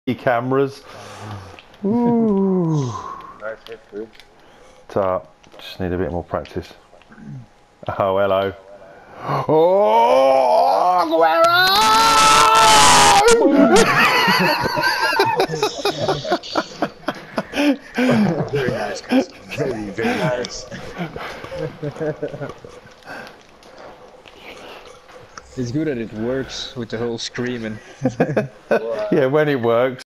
cameras. Ooh. Nice hit, dude. Tart. Just need a bit more practice. Oh, hello. Oh, Aguero! Very nice, guys. Very, very nice. It's good that it works with the whole screaming. Yeah, when it works.